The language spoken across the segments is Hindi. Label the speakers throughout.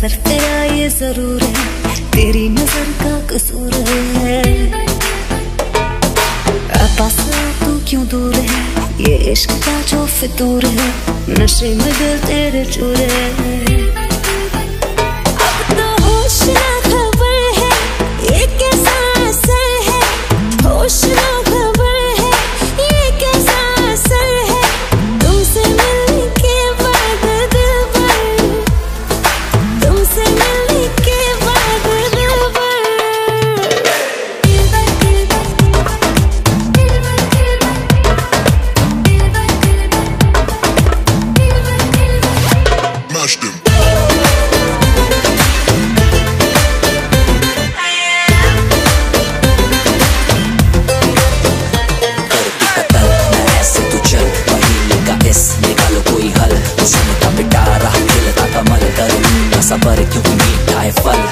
Speaker 1: सिर्फ तेरा ये जरूर है, तेरी नजर का कसूर है। पास तू क्यों दूर है, ये इश्क का जो फितूर है, नशे में दिल तेरे चूर है। अब तो होश ना खबर है, ये कैसा असर है, होश ना खबर है, ये कैसा असर है, तुमसे मिलने के बाद दिल भर, तुमसे मिलने के बाद दिल भर।
Speaker 2: निकालो कोई हल, सुनता पिटारा खिलता कमल, करूँ सबर क्यों मीठा है फल।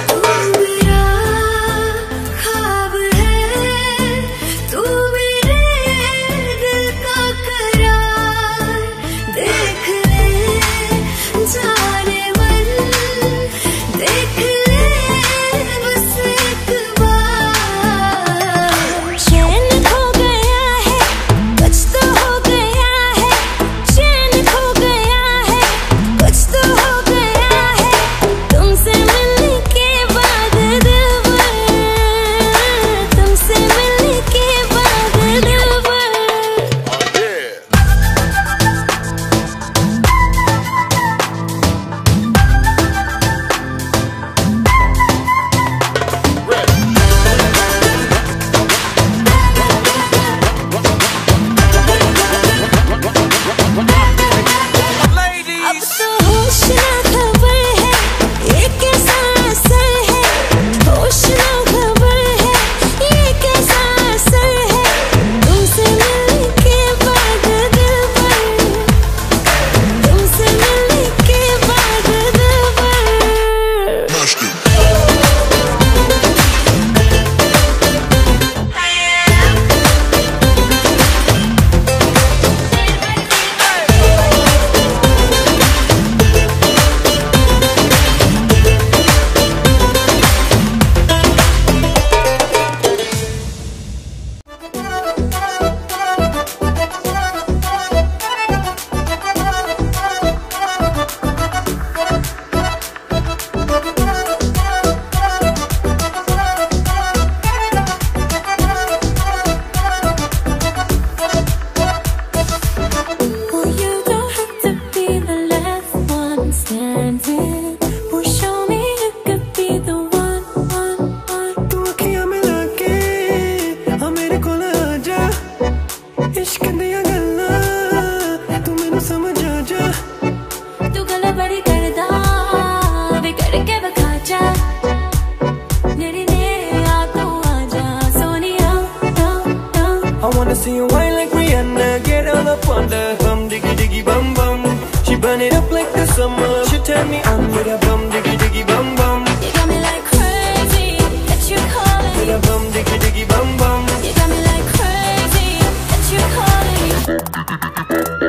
Speaker 3: See you wine like Rihanna, get all up on the bum diggy diggy bum bum. She burn it up like the summer. She turn me on with a bum diggy diggy bum bum.
Speaker 1: You got me like crazy, that you calling
Speaker 3: with a bum diggy diggy bum bum.
Speaker 1: You got me like crazy, that you calling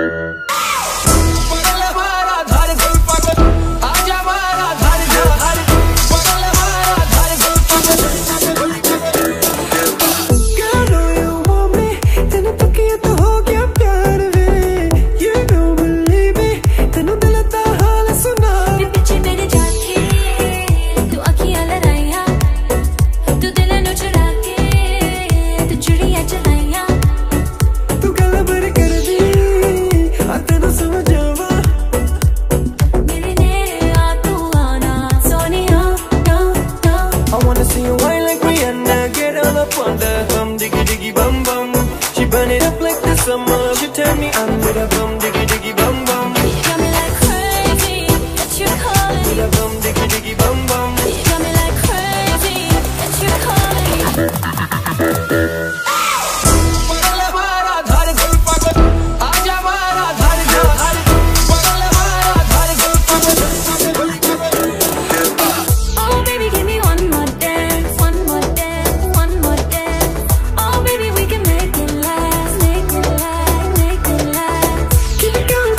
Speaker 3: summer. She turn me on with a bum diggy diggy bum bum.
Speaker 1: You got me like crazy, that you calling
Speaker 3: with a bum diggy diggy bum bum.
Speaker 1: You got me like crazy, that you calling
Speaker 3: Keep it going.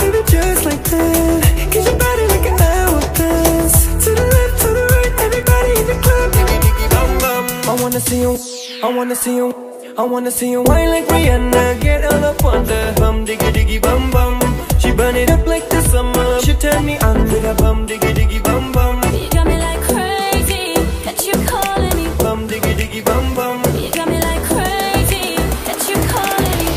Speaker 3: see you, I wanna see you, I wanna see you wine like Rihanna. Get all up on the hum, diggy diggy bum bum. She burn it up like the summer. She turn me on with a bum, diggy diggy bum bum.
Speaker 1: You got me like crazy, that you calling me.
Speaker 3: Bum, diggy diggy bum bum.
Speaker 1: You got me like crazy, that you calling me.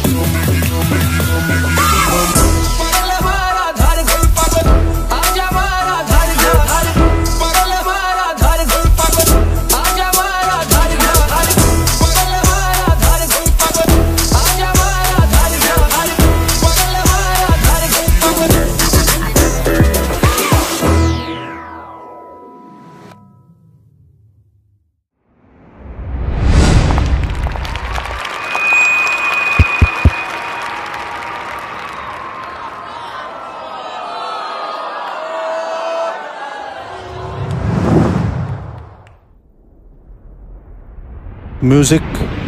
Speaker 4: Music.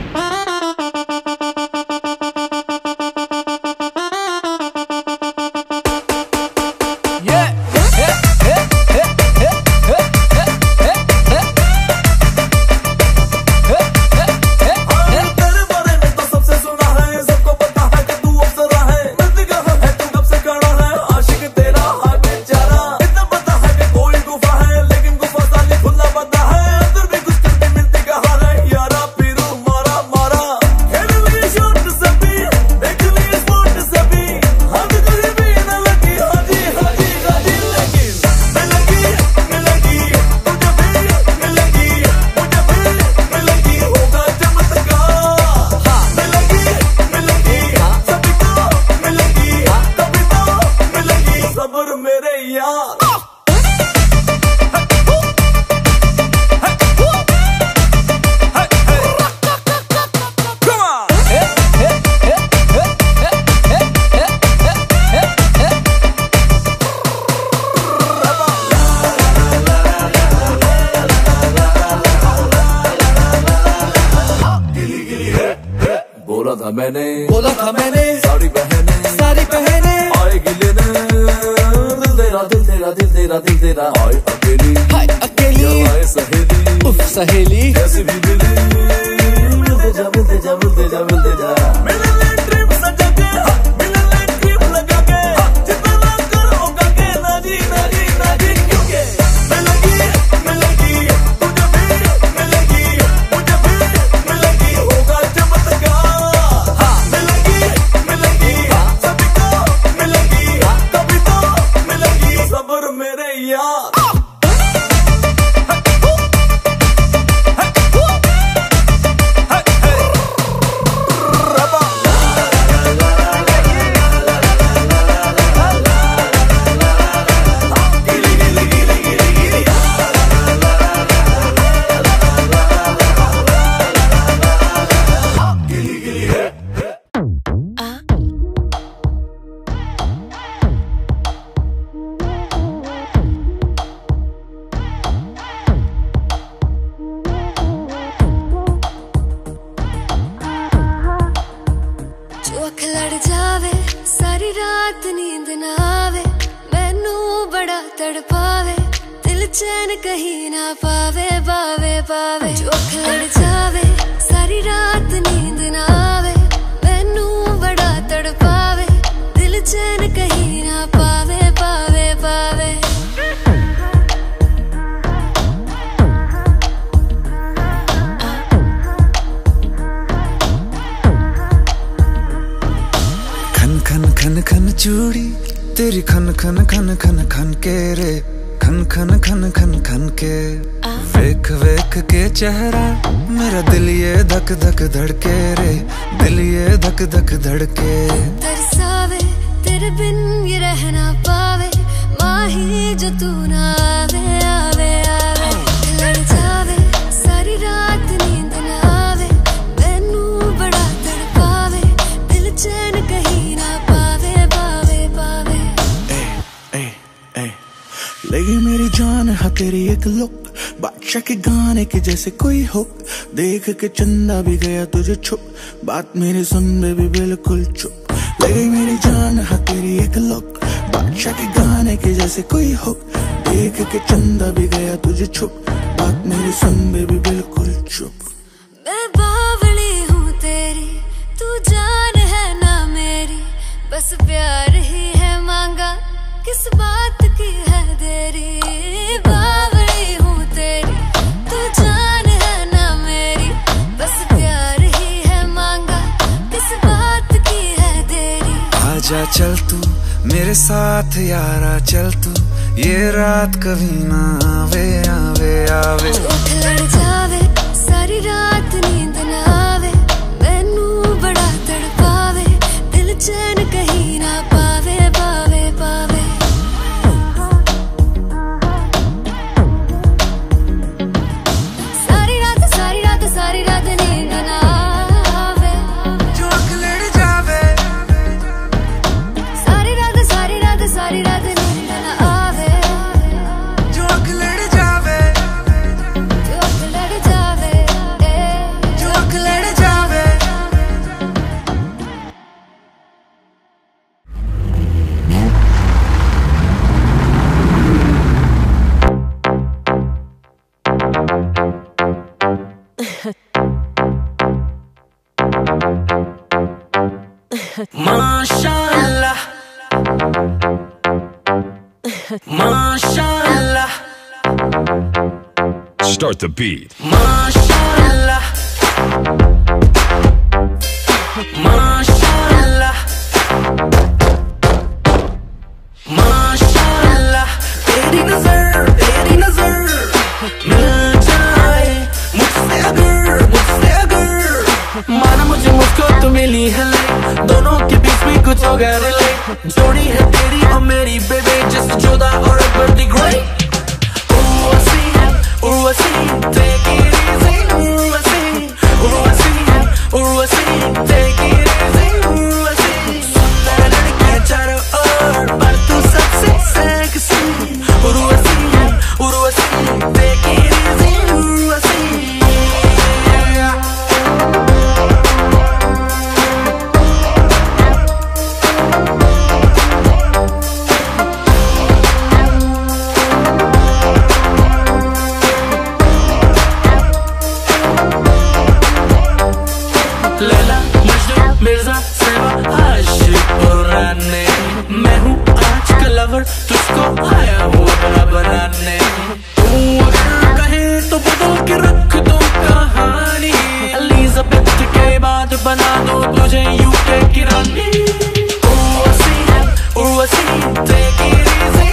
Speaker 2: बोला था मैंने सारी बहने आएगी लेने दिल तेरा दिल तेरा अकेली आए सहेली
Speaker 5: उफ सहेली
Speaker 2: कैसे भी मिलते जा मिलने ट्रिप सजा के मिलने ट्रिप लगा के जितना करोगा के ना जी क्योंकि मिलेगी तुझे भी मिलेगी होगा चमत्कार। मिलेगी सभी को मिलेगी कभी तो मिलेगी सब्र मेरे यार।
Speaker 1: लड़ जावे सारी रात नींद ना आवे मैनू बड़ा तड़पावे दिल चैन कहीं ना पावे जोख लड़ जावे सारी रात नींद ना आवे मैनू बड़ा तड़पावे दिल चैन कहीं ना पावे
Speaker 6: खन चूड़ी तेरी खन के रे खन के वेख के चेहरा मेरा दिल ये धक धड़के रे दिल ये धक धड़के
Speaker 1: तरसावे तेरे बिन ये रह ना पावे माही जो तू ना आवे लड़ जावे सारी रात नींद ना आवे मैनू बड़ा तड़पावे दिल चैन कहीं ना पावे
Speaker 6: लगी मेरी जान है तेरी एक लुक बादशाह के गाने के जैसे कोई हो देख के चंदा भी गया तुझे छुप बात मेरी सुन बेबी बिल्कुल चुप लगी मेरी जान है तेरी एक लुक बादशाह के गाने के जैसे कोई हो देख के चंदा भी गया तुझे छुप बात मेरी सुन बेबी बिल्कुल चुप
Speaker 1: मैं बावली हूँ तेरी, तू जान है ना मेरी, बस प्यार ही है मांगा, किस बात की है देरी। बावली हूँ तेरी, तू जान है ना मेरी, बस प्यार ही है मांगा, किस बात की है देरी।
Speaker 5: आजा चल तू मेरे साथ यारा, चल तू ये रात कभी ना आवे आवे आवे।
Speaker 1: उठ लड़ जावे सारी रात नींद ना आवे, मैनू बड़ा तड़पावे, दिल चैन कहीं ना पावे पावे पावे। सारी रात सारी रात सारी रात नींद ना आवे,
Speaker 5: जो लड़ जावे।
Speaker 1: सारी रात सारी रात सारी रात नींद ना आवे,
Speaker 5: जो लड़ जावे।
Speaker 1: जो लड़ जावे,
Speaker 5: जो लड़ जावे।
Speaker 3: माशाअल्लाह माशाअल्लाह
Speaker 7: Start the beat.
Speaker 3: माशाअल्लाह माशाअल्लाह माशाअल्लाह। तेरी नजर मिल जाए मुझसे अगर माना मुझे मुझको तो मिली है, दोनों के बीच में कुछ हो गया रिलेट। जोड़ी है तेरी और मेरी बेबी, जस्ट जोधा और Akbar the great. Urwasi, take it easy, Urwasi, Urwasi, take it easy, Urwasi। सुंदर लड़कियां चारों ओर, पर तू सबसे sexy. Urwasi, take it easy, Urwasi। Laila Majnu Mirza सेवा आशिक पुराने, मैं हूँ आज का लवर, तुझको आया हुआ बनाने। तू अगर कहे तो बदल के रख दो कहानी, एलिजाबेथ के बाद बना दो तुझे यूके की रानी। Urvashi take it easy,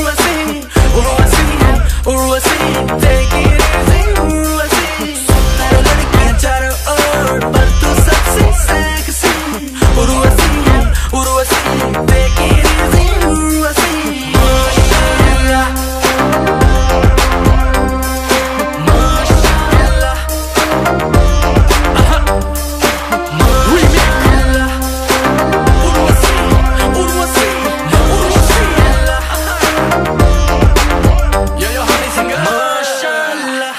Speaker 3: Urvashi take it easy, Urvashi. सुंदर लड़कियां चारों ओर, पर तू सबसे sexy. Urvashi take it easy, Urvashi. माशाअल्लाह माशाअल्लाह माशाअल्लाह। उर्वशी yo honey singer माशाअल्लाह।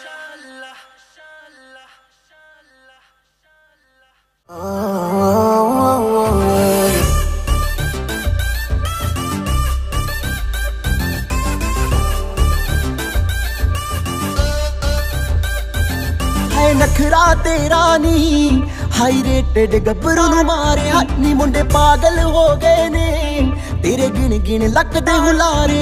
Speaker 8: है नखरा तेरा नी, हाई रेटेड गब्बरू नू मारे हनी, मुंडे पागल हो गए ने तेरे गिन गिन लगदे हुलारे।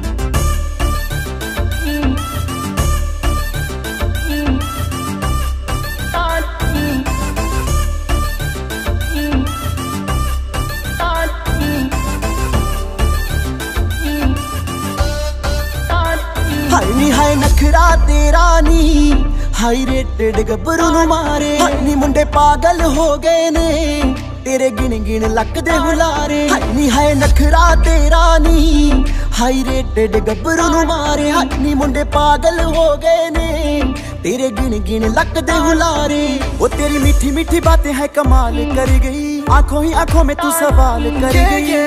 Speaker 8: हाय नखरा तेरा नी, हाई रेटेड गब्बरू नू मारे हनी, मुंडे पागल हो गए ने तेरे गिन गिन लगदे हुलारे। हनी हाय नखरा तेरा नी, हाई रेटेड गब्बरू नू मारे हनी, मुंडे पागल हो गए ने तेरे गिन गिन लगदे हुलारे। वो तेरी मीठी मीठी बातें है कमाल कर गई, आंखों ही आंखों में तू सवाल कर गई।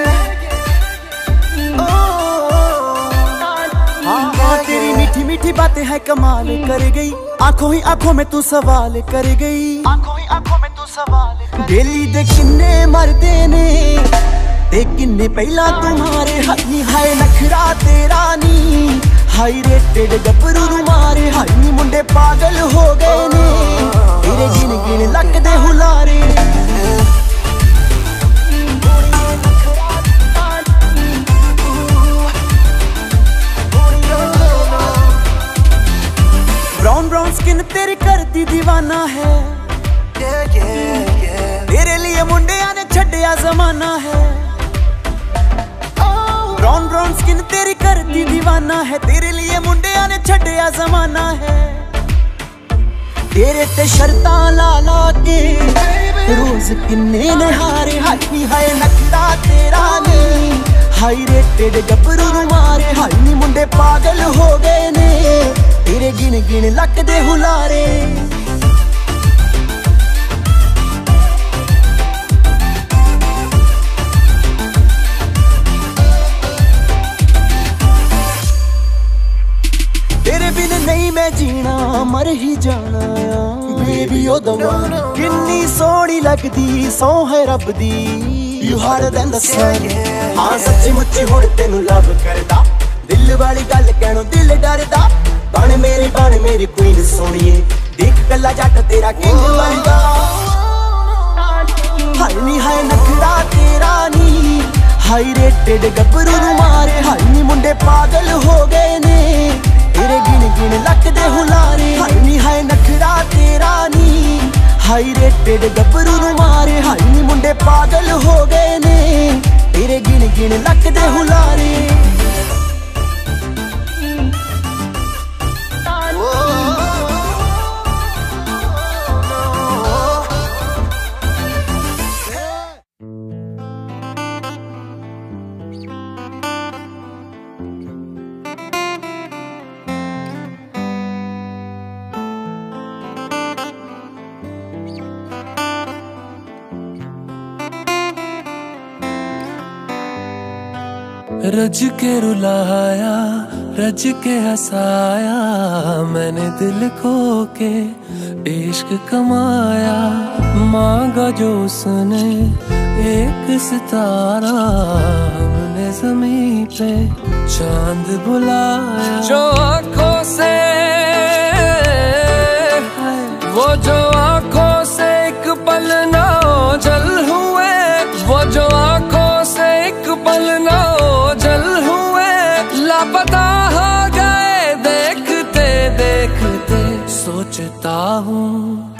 Speaker 8: तेरी मीठी मीठी बातें है कमाल कर गई, आंखों ही आंखों में तू सवाल कर गई। आंखों ही आंखों में तू सवाल। बेली दे किन्ने मरदे ने ते किन्ने पहला तुम्हारे हनी, हाय नखरा तेरा नी, हाई रेटेड गबरू नू मारे हाई नी मुंडे पागल हो गए ने तेरे गिन गिन लगदे हुलारे ब्राउन ब्राउन स्किन तेरी करती दीवाना है तेरे लिए मुंडिया ने छड्डिया जमाना है ब्राउन ब्राउन स्किन तेरी करती दीवाना है तेरे लिए मुंडिया ने छड्डिया जमाना है तेरे ते शर्तां ला ला के रोज किन्ने ने हारे हाई हाय नखरा तेरा नहीं हाई रेटेड गबरू नू मारे हाई नी मुंडे पागल हो गए ने तेरे गिन गिन लगदे हुलारे तेरे बिन नहीं मैं जीना मर ही जाना बेबी ओ दवाना किन्नी सोहनी लगदी सौ है रब दी you harder than the sun हां सच्ची मुच्ची हुण तेनू लव करदा दिल वाली गल कहणों दिल डरदा बन मेरी क्वीन सोहणीए देख कल्ला जट तेरा किंग बनदा हाय नी हाय नखरा तेरा नी हाई रेटेड गबरू नू मारे हाई नी मुंडे पागल हो गए ने तेरे गिन गिन लगदे हुलारे हाय नी हाय नखरा तेरा नी हाई रेटेड गबरू नू मारे हाई नी मुंडे पागल हो गए ने तेरे गिन गिन लगदे हुलारे
Speaker 3: रज के रुलाया रज के हंसाया मैंने दिल खो के इश्क कमाया मांगा जो उसने एक सितारा हमने ज़मीं पे चांद बुलाया जो आँखों से वो जो आँखों से एक पल ना ओझल हुए वो जो आँखों से एक पल ना ओझल हुए लापता हो गए देखते देखते सोचता हूँ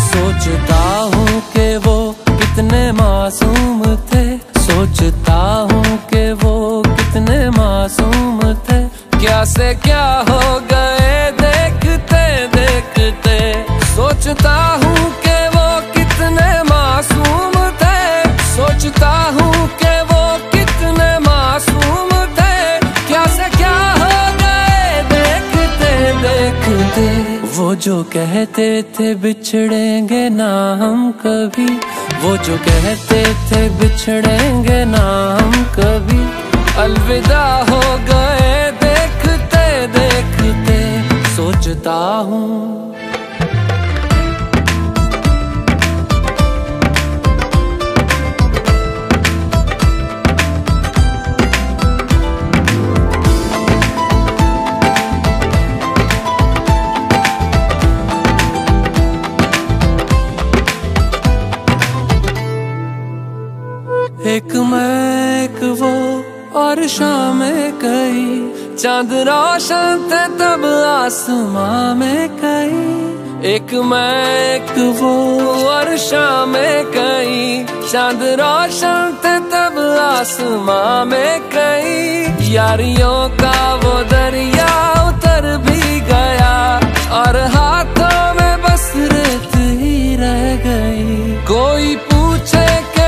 Speaker 3: कि वो कितने मासूम थे सोचता हूँ कि वो कितने मासूम थे क्या से क्या हो गए देखते देखते सोचता हूँ कि वो कितने मासूम थे सोचता हूँ कि वो कितने मासूम थे क्या से क्या हो गए देखते देखते वो जो कहते थे बिछड़ेंगे ना हम कभी वो जो कहते थे बिछड़ेंगे ना हम कभी अलविदा हो गए देखते देखते सोचता हूँ एक मैं एक वो और शाम कई चांद रोशन थे तब आसमां में कई एक मैं एक वो और शाम कई चांद रोशन थे तब आसमां में कई यारियों का वो दरिया उतर भी गया और हाथों में बस रेत ही रह गई कोई पूछे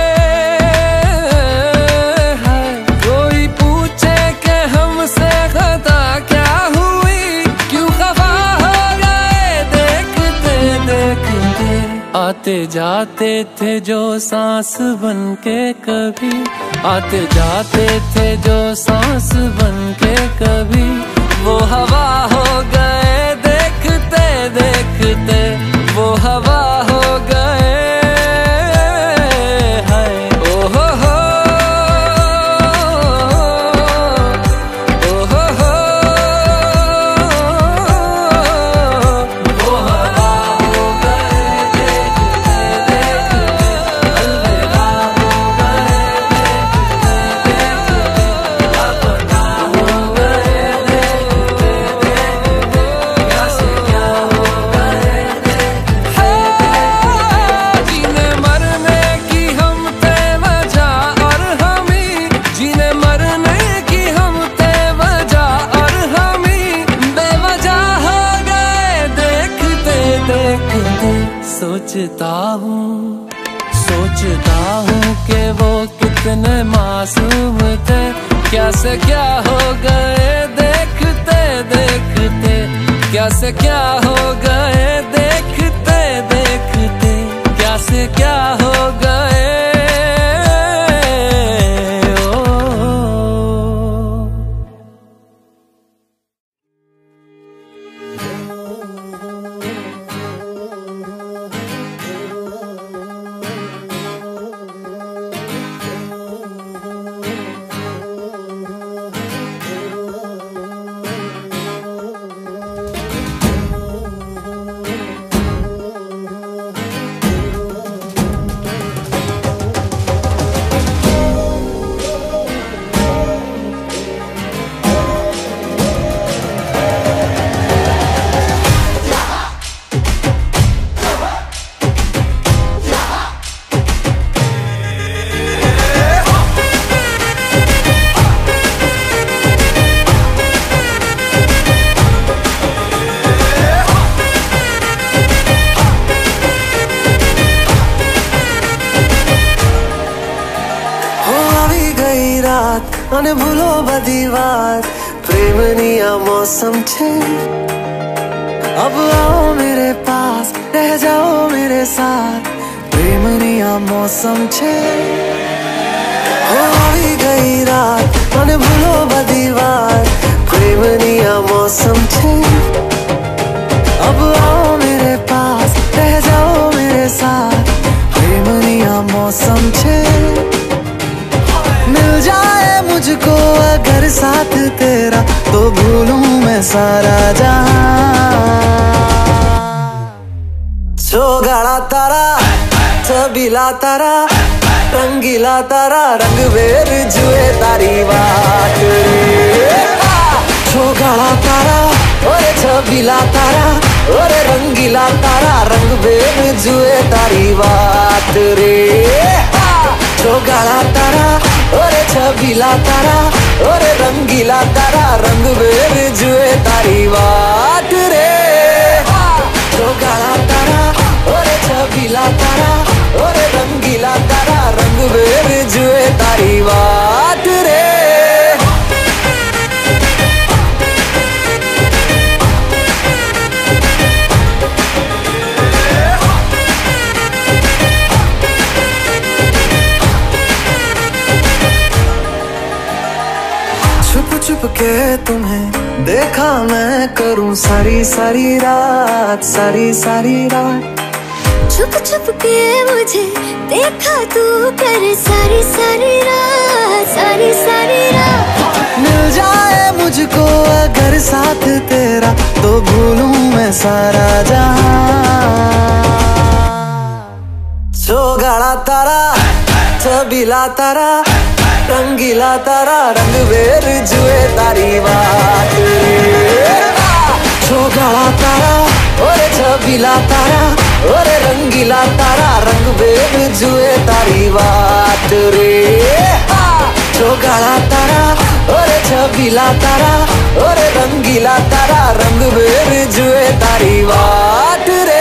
Speaker 3: आते जाते थे जो सांस बन के कभी आते जाते थे जो सांस बन के कभी वो हवा हो गए देखते देखते वो हवा हो गए सोचता हूँ कि वो कितने मासूम थे, क्या से क्या हो गए देखते देखते, क्या से क्या हो गए देखते देखते, क्या से क्या हो गए।
Speaker 7: અને ભૂલો બધી વાત પ્રેમની આ મૌસમ છે अब आओ मेरे पास रह जाओ मेरे साथ प्रेमनी आ मौसम छे हो आई गई रात અને ભૂલો બધી વાત प्रेमनी आ मौसम छे अब आओ मेरे पास रह जाओ मेरे साथ प्रेमनी आ मौसम छे मिल जाए मुझको अगर साथ तेरा तो भूलूं मैं सारा जहां छोगाड़ा तारा छबीला तारा रंगीला तारा रंग वेर जुए तारी बात रे छोगाड़ा तारा ओरे छबीला तारा ओरे रंगीला तारा रंग वेर जुए तारी बात रे छोगाड़ा तारा ओरे छबीला तारा ओरे रंगीला तारा रंग वेर जुए तारी बात रे छोगाड़ा तारा ओरे छबीला तारा ओरे रंगीला तारा रंग वेर जुए तारी बात रे छुप के तुम्हें देखा मैं करूं सारी सारी रात सारी सारी रात
Speaker 1: छुप छुप के मुझे देखा तू कर सारी सारी रात सारी सारी रात
Speaker 7: मिल जाए मुझको अगर साथ तेरा तो भूलूं मैं सारा जहां छोगाड़ा तारा छबीला तारा रंगीला तारा रंग वेर जुए तारी बात रे छोगाड़ा तारा ओरे छबीला तारा ओरे रंगीला तारा रंग वेर जुए तारी बात रे छोगाड़ा तारा ओरे छबीला तारा ओरे रंगीला तारा रंग वेर जुए तारी बात रे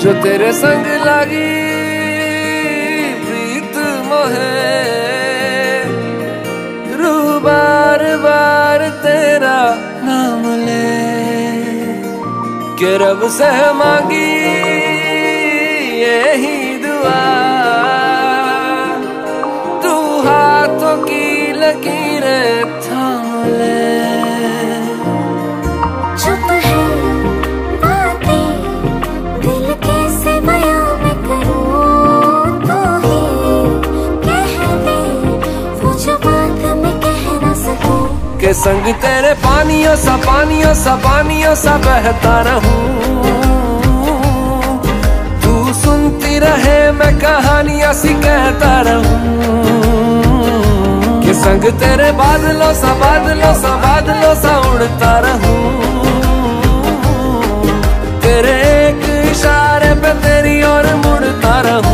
Speaker 9: जो तेरे संग लागी प्रीत मोहे, रूह बार बार तेरा नाम ले, के रब से मांगी यही दुआ, तू हाथों की लकीरें थाम ले।
Speaker 1: चुप है बातें दिल कैसे बयां मैं करूं, तू ही कह दे वो जो बात मैं कह ना सकूं।
Speaker 9: के संग तेरे पानियों सा पानियों सा पानियों सा बहता रहूं, तू सुनती रहे मैं कहानियां सी कहता रहूं। के संग तेरे बादलों सा बादलों सा बादलों सा उड़ता रहूं, तेरे एक इशारे पे तेरी ओर मुड़ता रहूं।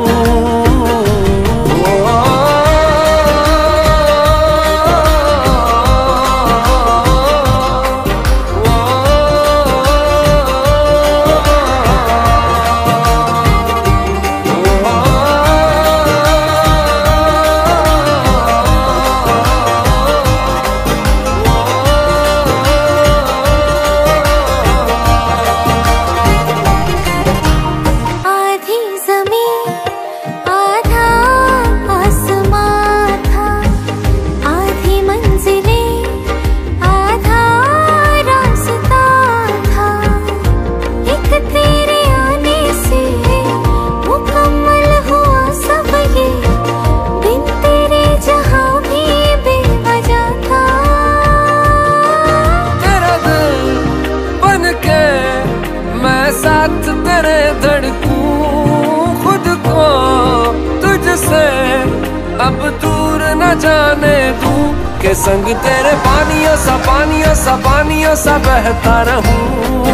Speaker 9: अब दूर न जाने दूं, के संग तेरे पानियों सा पानियों सा पानियों सा बहता रहूं,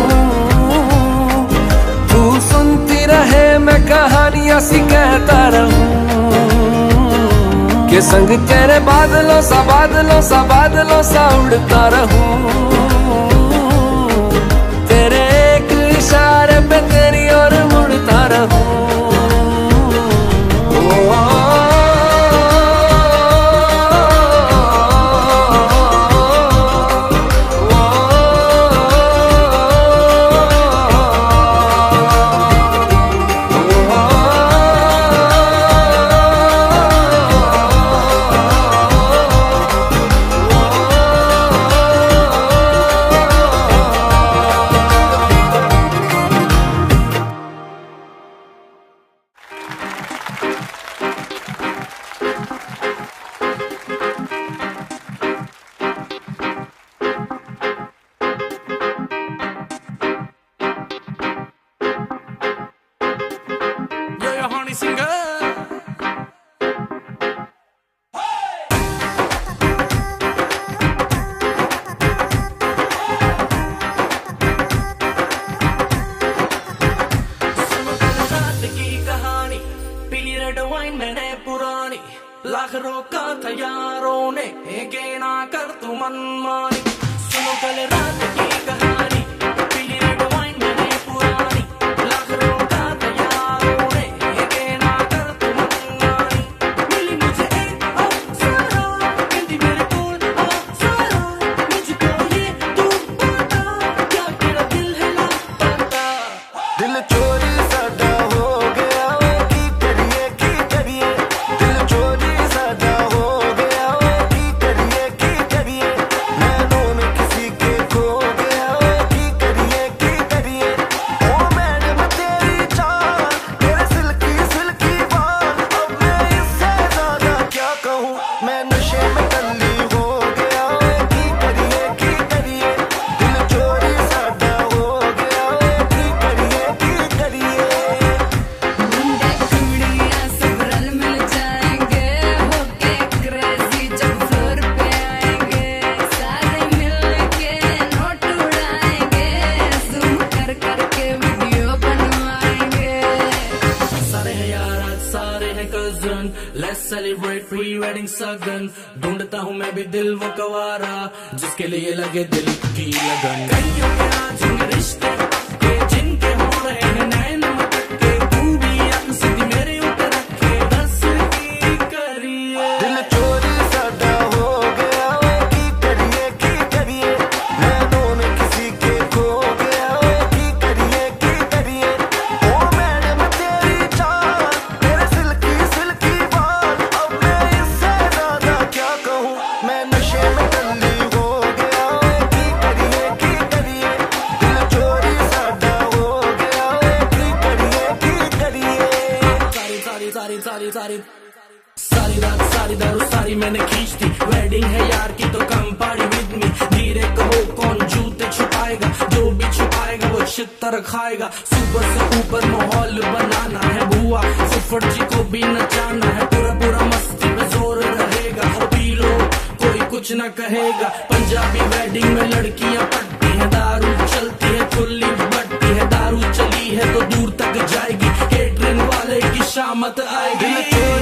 Speaker 9: तू सुनती रहे मैं कहानियां सी कहता रहूं। के संग तेरे बादलों सा बादलों सा बादलों सा उड़ता रहूं, तेरे एक इशारे पे तेरी ओर मुड़ता रहूं।
Speaker 3: लाख रोका था यारों ने, के ना कर तू मनमानी। सुनो कल रात की कहानी, पीली रेड वाइन मैंने पुरानी। लाख रोका था यारों ने, के ना कर तू मनमानी। मिली मुझे एक अप्सरा, कहती मेरे कोल अप्सरा। मुझको ये तू बता, क्या तेरा दिल है लापता।
Speaker 2: दिल चोरी साडा हो गया, की करिए दिल चोरी साडा हो गया, की करिए नैनों में किसी के खो गया, की करिए ओ मैडम तेरी चाल, तेरे सिल्की सिल्की बाल। अब मैं इससे ज्यादा क्या कहूँ, मैं नशे में टल्ली हो गया, की करिए दिल चोरी साडा हो गया, की करिए
Speaker 1: मुंडे कुड़ियां सब रल मिल जाएंगे, होके क्रेजी जब फ्लोर पे आएंगे। सारे मिलके नोट उड़ाएंगे, जूम कर करके वीडियो बनवाएंगे।
Speaker 3: सारे हैं यार आज सारे हैं cousin, let's celebrate pre wedding सगन। ढूंढता हूँ मैं भी दिल वो कवारा, जिसके लिए लगे दिल की लगन। कईयों के आज रिश्ते, जिनके हो रहे हैं नैन सारी रात सारी दारू सारी मैंने खींच दी। वेडिंग है यार की तो कम पार्टी विद मी। धीरे कहो कौन जूते छुपाएगा, जो भी छुपाएगा वो छितर खाएगा। सुपर से ऊपर माहौल बनाना है, बुआ फुफड़ जी को भी नचाना है। पूरा पूरा मस्ती में जोर रहेगा, पी लो कोई कुछ न कहेगा। पंजाबी वेडिंग में लड़कियां पटती है, दारू चलती है खुली बटती है। दारू चली है तो दूर तक जाएगी, केटरिंग वाले की शामत आएगी।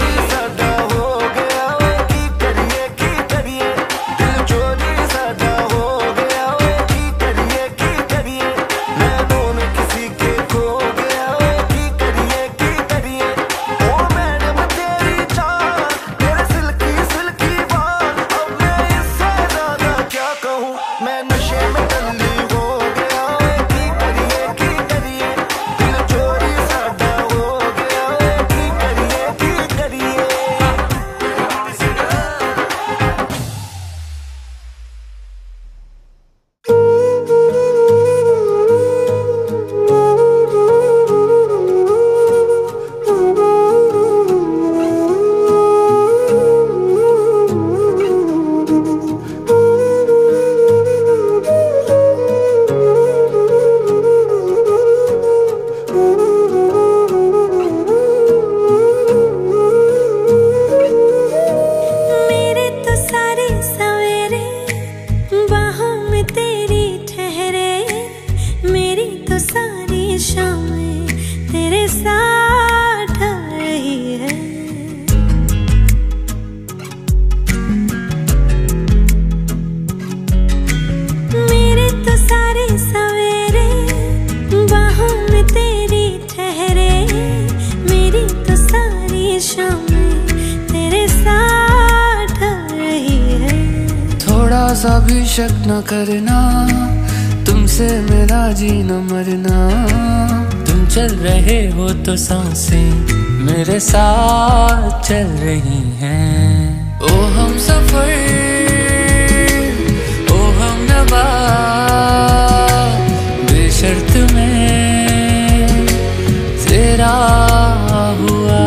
Speaker 9: सा भी शक न करना, तुमसे मेरा जी न मरना। तुम चल रहे हो तो सांसें मेरे साथ चल रही हैं। ओ हम सफर ओ हम नवा, बेशर्त में तेरा हुआ।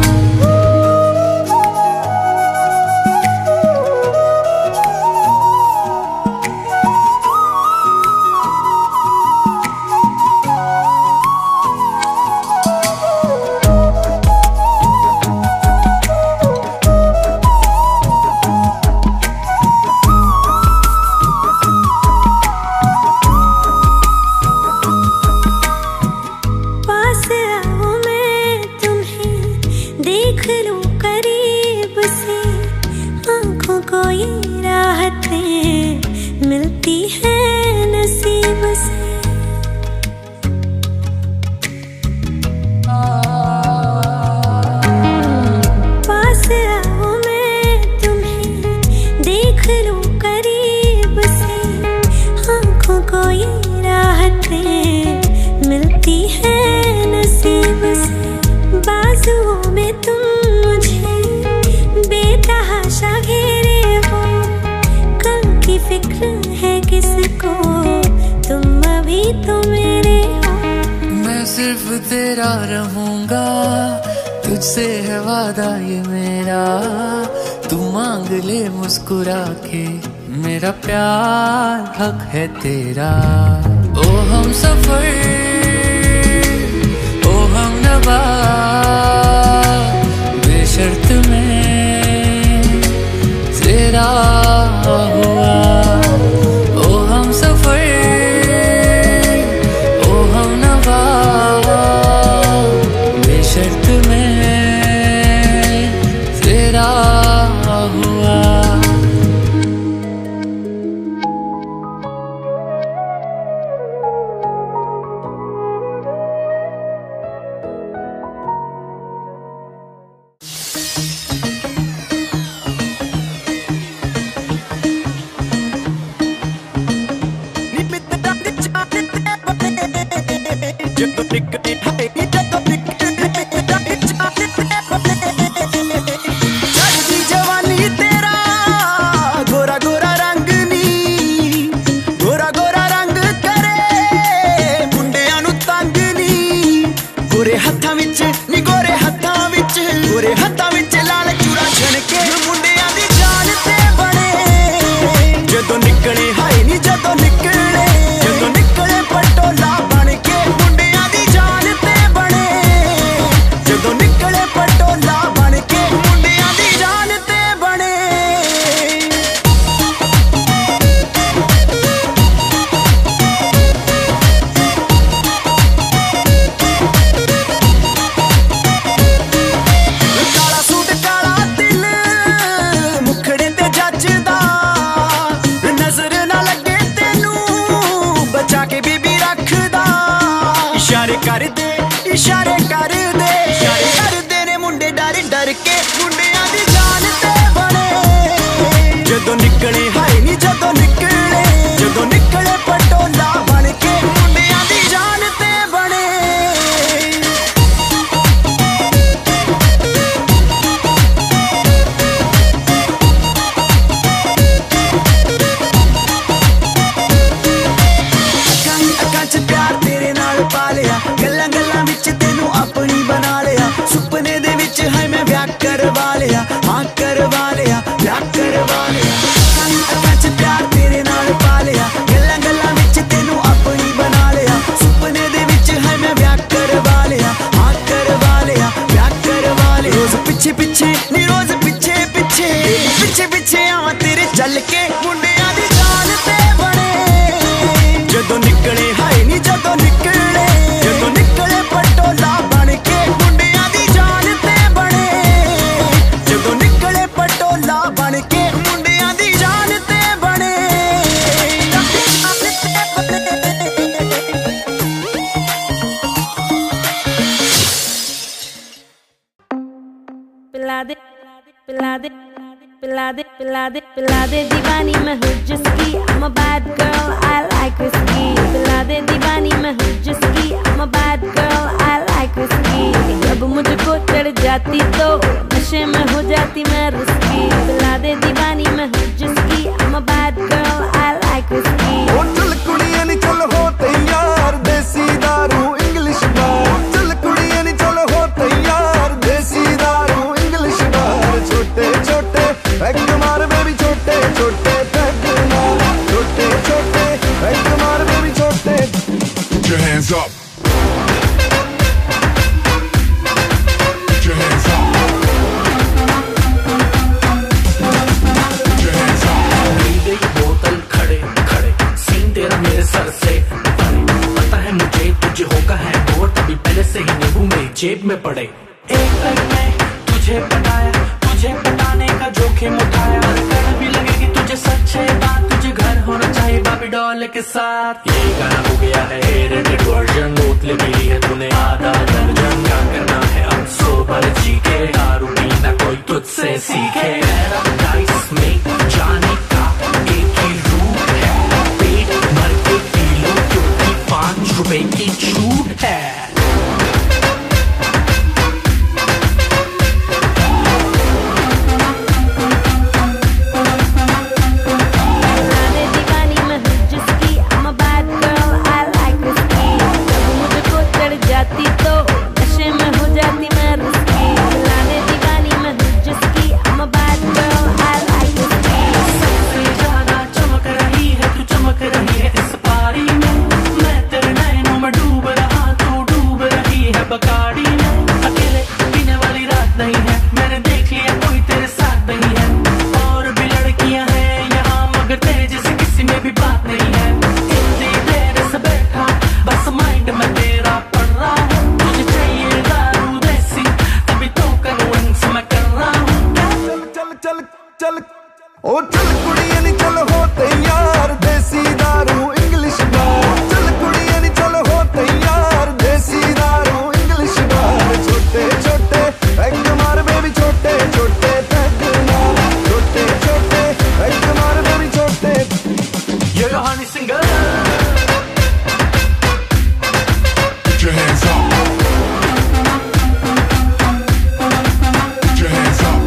Speaker 9: सिर्फ तेरा रहूंगा, तुझसे है वादा ये मेरा। तू मांग ले मुस्कुरा के, मेरा प्यार हक है तेरा। ओ हम सफर ओ हम नवा, बेशर्त में तेरा हुआ। ओ हम सफर शर्त में तेरा हुआ।
Speaker 8: पिछे पिछे नी रोज पिछे पिछे पिछे पिछे आवा तेरे चल के मुंडिया दी जान ते बने जदों निकले हाय नी जदों निकले पटोला बन के मुंडिया दी जान ते बने जदों निकले पटोला बन के मुंडिया दी जान ते बने
Speaker 1: पिला दे दीवानी मैं हूँ जिसकी I'm a bad girl, I like whiskey। पिला दे दीवानी मैं हूँ जिसकी I'm a bad girl, I like whiskey। जब मुझको चढ़ जाती तो नशे में हो जाती मैं रिस्की। पिला दे दीवानी मैं हूँ जिसकी I'm a bad girl, I like whiskey।
Speaker 2: ओ चल कुड़ियां नी चल हो तैयार देसी दारू इंग्लिश बार। चल कुड़ियां नी चल हो तैयार देसी दारू इंग्लिश बार। छोटे छोटे पैग मार बेबी छोटे छोटे पैग मार। छोटे छोटे पैग मार बेबी छोटे।
Speaker 10: Put your hands up। Put your hands up। Put your hands up।
Speaker 3: मिल गई बोतल खड़े खड़े सीन तेरा मेरे सर से परे। पता है मुझे तुझे होगा है और तभी पहले से ही नींबू मेरी जेब में पड़े। एक पैग में तुझे पटाने का जोखिम उठाया। कर भी लगेगी तुझे सच्चे बात तुझे घर होना चाहिए बाबी डॉल के साथ। ये गाना हो गया है रेटेड वर्जन बोतलें पी है तूने आधा दर्जन। क्या करना है अब सोबर जी के दारू पीना कोई तुझसे सीखे। पैराडाइस में जाने का एक ही रूट है पेट भर के पी लो क्योंकि 5 रुपए की छूट है।
Speaker 2: ओ चल कुड़ियां नी चल हो तैयार देसी दारू इंग्लिश बार। चल कुड़ियां नी चल हो तैयार देसी दारू इंग्लिश बार। छोटे छोटे पैग मार बेबी छोटे छोटे पैग मार। छोटे छोटे पैग मार बेबी छोटे।
Speaker 3: Yo honey singer।
Speaker 10: Put your hands up। Put your hands up।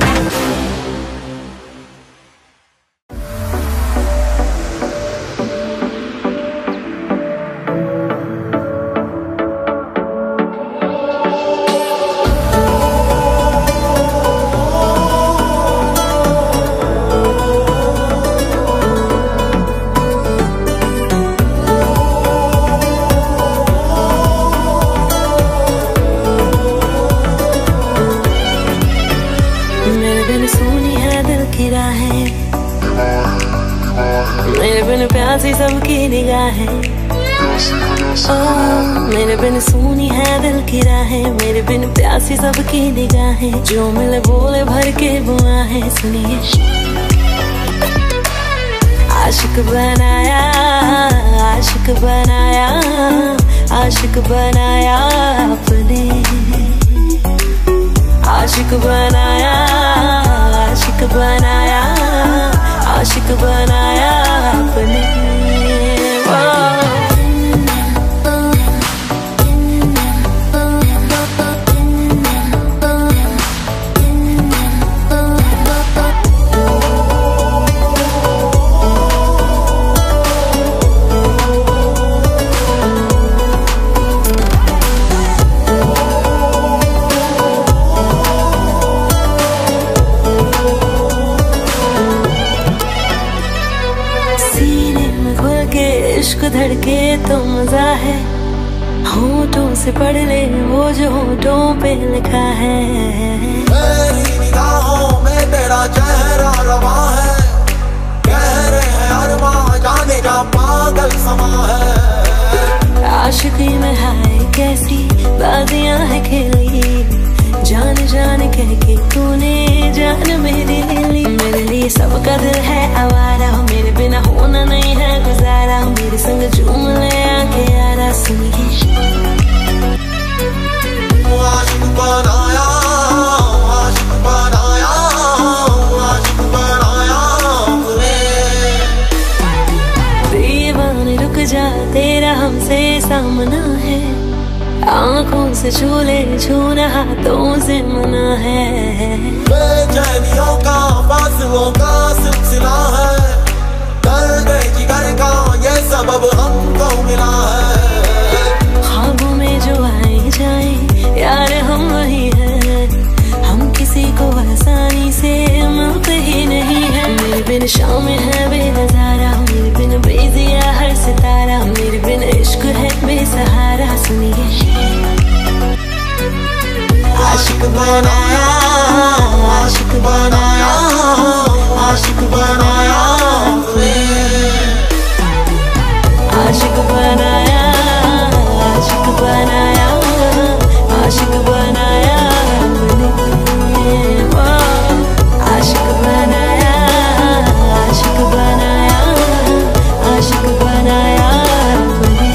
Speaker 1: मेरे बिन प्यासी सबकी निगाहें। मेरे बिन सुनी है दिल की राहें। मेरे बिन प्यासी सबकी निगाहें। जो मिले बोले भर के बुआ है सुनिए। आशिक बनाया आशिक बनाया आशिक बनाया अपने। आशिक बनाया आशिक बनाया आशिक बनाया अपने। इश्क धड़के तो मजा है। होठों से पढ़ ले वो जो होठों पे लिखा है।
Speaker 8: तेरा पागल समा है।
Speaker 1: आशिकी में हाय कैसी बाजियां है खेली, जान जान कह के तूने जान मेरी ली। मेरे लिए सबका दिल है आवारा, मेरे बिना होना नहीं है गुजारा। मेरे संग झूम ले आके यारा सुनिए।
Speaker 8: आशिक बनाया, आशिक बनाया, आशिक बनाया तूने।
Speaker 1: दीवाने रुक जा तेरा हमसे सामना है, आंखों से छूले छूना हाथों से मना है।
Speaker 8: बेचैनियों का फासलों का सिलसिला है, दर्द जिगर का ये सबब हमको मिला है।
Speaker 1: ख्वाबों में जो आए जाए यार हम वही हैं, हम किसी को आसानी से मिलते ही नहीं है। मेरे बिन शाम है बेनजारा, मेरे बिन बेजिया हर सितारा। मेरे बिन इश्क है बेसहारा सुनिए।
Speaker 8: आशिक बनाया, आशिक बनाया, आशिक बनाया तूने।
Speaker 1: आशिक बनाया, आशिक बनाया, आशिक बनाया हमने। आशिक बनाया, आशिक बनाया, आशिक बनाया हमने।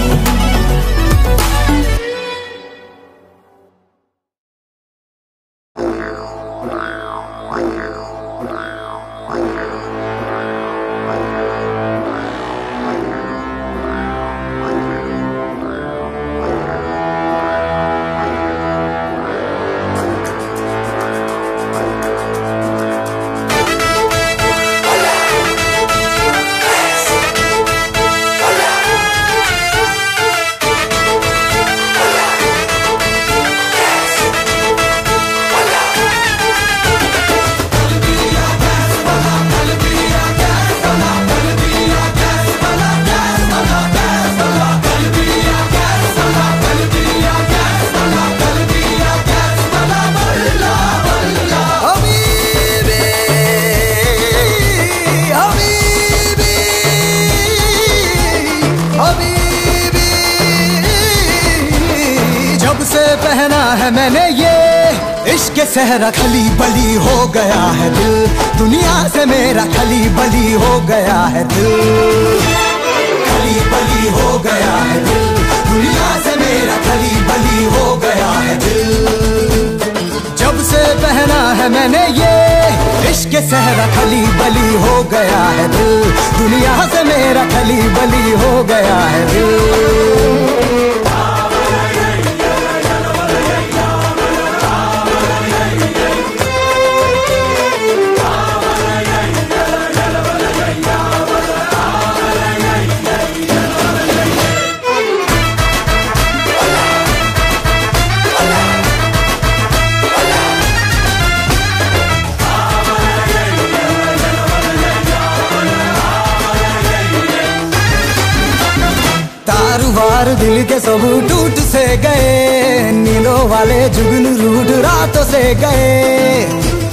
Speaker 8: मैंने ये इश्क सहरा खली बली हो गया है दिल, दुनिया से मेरा खली बली हो गया है दिल। खली बली हो गया है दिल, दुनिया से मेरा खली बली हो गया है दिल। जब से पहना है मैंने ये इश्क सहरा खली बली हो गया है दिल, दुनिया से मेरा खली बली हो गया है दिल। दिल के सब टूट से गए, नींदों वाले जुगनू रूठ रातों से गए।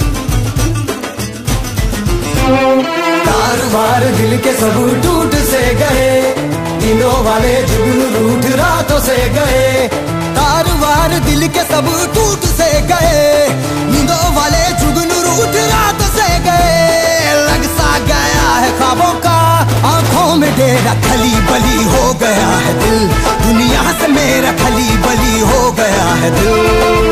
Speaker 8: तार दिल के सब टूट से गए, नींदों वाले जुगनू रूठ रातों से गए। तार दिल के सब टूट से गए, नींदों वाले जुगनू रूठ रातों से गए। लग सा गया है ख्वाबों का आंखों में डेरा, खली बली हो गया है दिल, दुनिया से मेरा खली बली हो गया है दिल।